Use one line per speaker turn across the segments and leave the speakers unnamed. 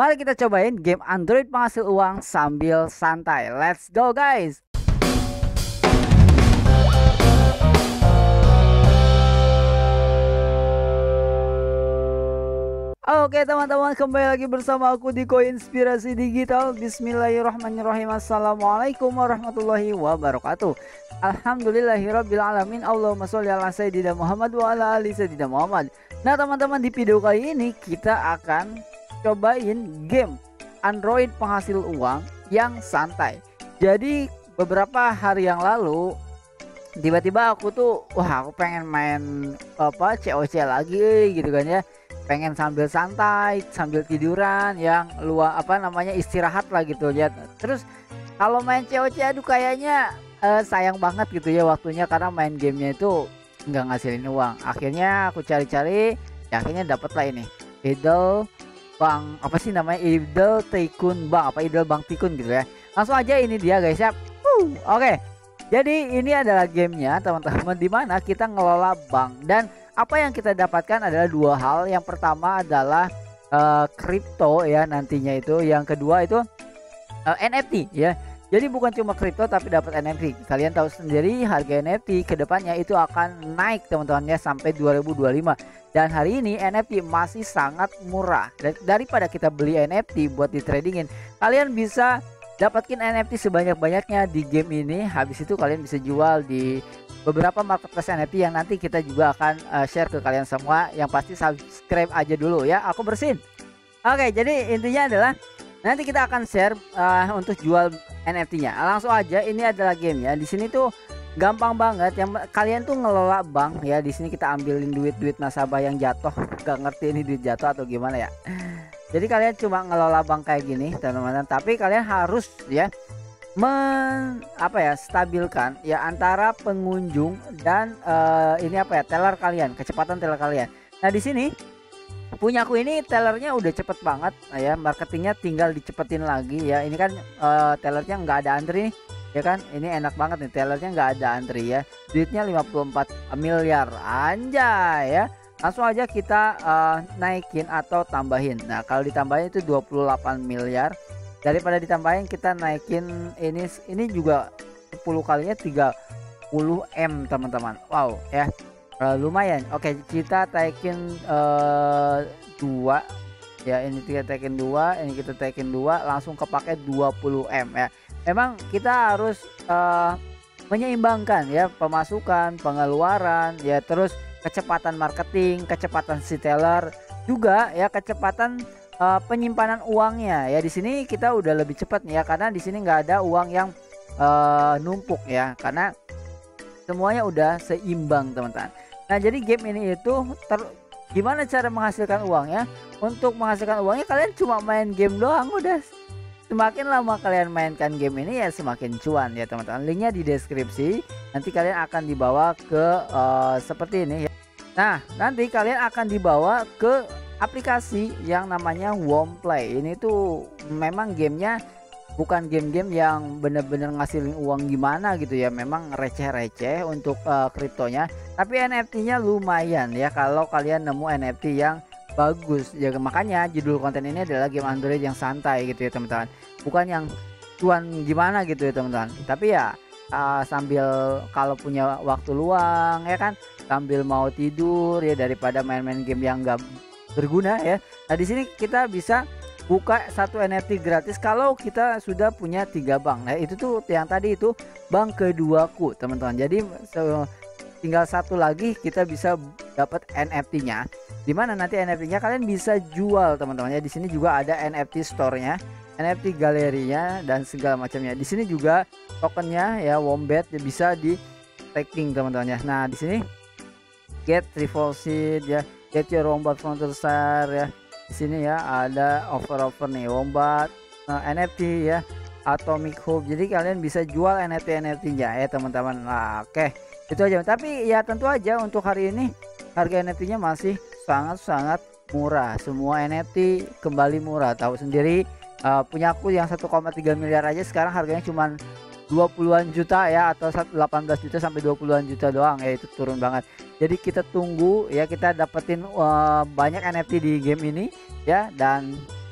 Mari kita cobain game Android penghasil uang sambil santai. Let's go guys. Oke teman-teman, kembali lagi bersama aku di Koinspirasi Digital. Bismillahirrahmanirrahim. Assalamualaikum warahmatullahi wabarakatuh. Alhamdulillahirrabbilalamin. Allahumma sholli ala sayyidina Muhammad wa ala ali sayyidina Muhammad. Nah teman-teman, di video kali ini kita akan cobain game Android penghasil uang yang santai. Jadi beberapa hari yang lalu tiba-tiba aku tuh aku pengen main COC lagi gitu kan ya. Pengen sambil santai, sambil tiduran yang istirahat lah gitu ya. Terus kalau main COC aduh kayaknya sayang banget gitu ya waktunya, karena main gamenya itu nggak ngasilin uang. Akhirnya aku cari-cari, ya akhirnya dapet lah ini Idle Bank, Idle Tycoon Bank, Idle Bank Tycoon gitu ya. Langsung aja, ini dia guys ya. Oke. Jadi ini adalah gamenya teman-teman, dimana kita ngelola bank, dan apa yang kita dapatkan adalah dua hal. Yang pertama adalah kripto ya nantinya itu. Yang kedua itu NFT ya. Jadi bukan cuma kripto tapi dapat NFT. Kalian tahu sendiri harga NFT kedepannya itu akan naik teman-teman ya, sampai 2025. Dan hari ini NFT masih sangat murah. Daripada kita beli NFT buat di tradingin, kalian bisa dapatin NFT sebanyak-banyaknya di game ini. Habis itu kalian bisa jual di beberapa marketplace NFT yang nanti kita juga akan share ke kalian semua. Yang pasti subscribe aja dulu ya, aku bersin. Oke, jadi intinya adalah nanti kita akan share untuk jual NFT-nya. Langsung aja, ini adalah game ya. Di sini tuh gampang banget. Yang kalian tuh ngelola bank ya. Di sini kita ambilin duit nasabah yang jatuh. Gak ngerti ini duit jatuh atau gimana ya. Jadi kalian cuma ngelola bank kayak gini teman-teman. Tapi kalian harus ya stabilkan ya antara pengunjung dan teller kalian, kecepatan teller kalian. Nah di sini punyaku ini tellernya udah cepet banget ya, marketingnya tinggal dicepetin lagi ya. Ini kan tellernya nggak ada antri nih ya kan. Ini enak banget nih, tellernya nggak ada antri ya. Duitnya 54 miliar anjay ya. Langsung aja kita naikin atau tambahin. Nah kalau ditambahin itu 28 miliar. Daripada ditambahin kita naikin ini juga 10 kalinya 30M teman-teman. Wow ya. Lumayan. Oke, kita taikin 2 ya, ini kita taikin 2, ini kita taikin 2, langsung kepake 20M ya. Memang kita harus menyeimbangkan ya pemasukan, pengeluaran ya, terus kecepatan marketing, kecepatan si teller juga ya, kecepatan penyimpanan uangnya ya. Di sini kita udah lebih cepat nih ya, karena di sini nggak ada uang yang numpuk ya, karena semuanya udah seimbang teman-teman. Nah jadi game ini itu gimana cara menghasilkan uangnya? Untuk menghasilkan uangnya kalian cuma main game doang udah. Semakin lama kalian mainkan game ini ya semakin cuan ya teman-teman. Linknya di deskripsi. Nanti kalian akan dibawa ke seperti ini ya. Nah nanti kalian akan dibawa ke aplikasi yang namanya Womplay. Ini tuh memang gamenya bukan game-game yang bener-bener ngasilin uang gimana gitu ya. Memang receh-receh untuk kriptonya. Tapi NFT-nya lumayan ya kalau kalian nemu NFT yang bagus ya. Makanya judul konten ini adalah game Android yang santai gitu ya teman-teman. Bukan yang cuan gimana gitu ya teman-teman. Tapi ya sambil kalau punya waktu luang ya kan, sambil mau tidur ya, daripada main-main game yang gak berguna ya. Nah di sini kita bisa buka satu NFT gratis kalau kita sudah punya 3 bank. Nah itu tuh yang tadi itu bank keduaku teman-teman. Jadi tinggal satu lagi kita bisa dapat NFT-nya. Dimana nanti NFT-nya kalian bisa jual teman-teman ya. Di sini juga ada NFT store-nya, NFT galerinya dan segala macamnya. Di sini juga tokennya ya, Wombat bisa di staking teman-teman ya. Nah di sini get revolved ya, get your Wombat sponsor ya. Di sini ya ada offer nih Wombat NFT ya, Atomic Hub. Jadi kalian bisa jual NFT-nya ya teman-teman. Nah, oke. Itu aja. Tapi ya tentu aja untuk hari ini harga NFT-nya masih sangat-sangat murah. Semua NFT kembali murah. Tahu sendiri punyaku yang 1,3 miliar aja sekarang harganya cuman 20-an juta ya, atau 18 juta sampai 20-an juta doang ya. Itu turun banget. Jadi kita tunggu ya, kita dapetin banyak NFT di game ini ya, dan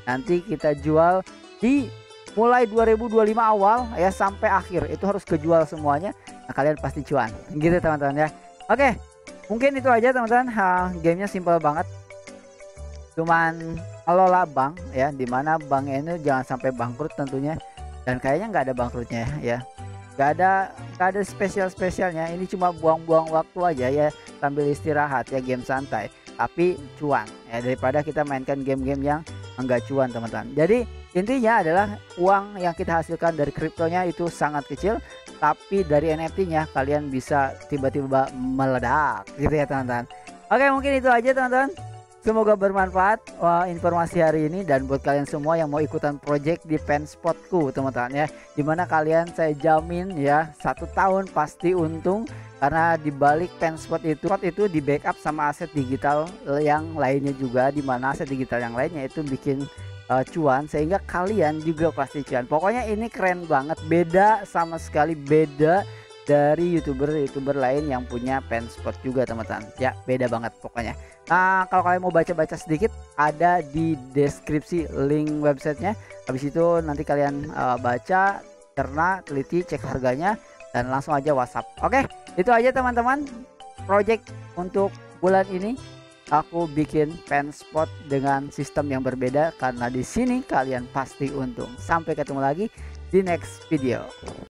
nanti kita jual di mulai 2025 awal ya sampai akhir itu harus kejual semuanya. Nah, kalian pasti cuan gitu teman-teman ya. Oke, mungkin itu aja teman-teman. Gamenya simple banget, cuman ngelola bank ya, dimana banknya ini jangan sampai bangkrut tentunya, dan kayaknya nggak ada bangkrutnya ya, nggak ada spesialnya. Ini cuma buang-buang waktu aja ya, sambil istirahat ya, game santai tapi cuan ya, daripada kita mainkan game-game yang enggak cuan teman-teman. Jadi intinya adalah uang yang kita hasilkan dari kriptonya itu sangat kecil, tapi dari NFT-nya kalian bisa tiba-tiba meledak gitu ya teman-teman. Oke, mungkin itu aja teman-teman. Semoga bermanfaat informasi hari ini, dan buat kalian semua yang mau ikutan project di Penspotku teman-teman ya, dimana kalian saya jamin ya 1 tahun pasti untung, karena dibalik Penspot itu di backup sama aset digital yang lainnya juga, dimana aset digital yang lainnya itu bikin cuan, sehingga kalian juga pasti cuan. Pokoknya ini keren banget, beda sama sekali, beda dari youtuber lain yang punya Penspot juga teman-teman ya, beda banget pokoknya. Nah, kalau kalian mau baca-baca sedikit, ada di deskripsi link websitenya. Habis itu nanti kalian baca, cerna, teliti, cek harganya, dan langsung aja WhatsApp. Oke, itu aja teman-teman project untuk bulan ini. Aku bikin Penspot dengan sistem yang berbeda, karena di sini kalian pasti untung. Sampai ketemu lagi di next video.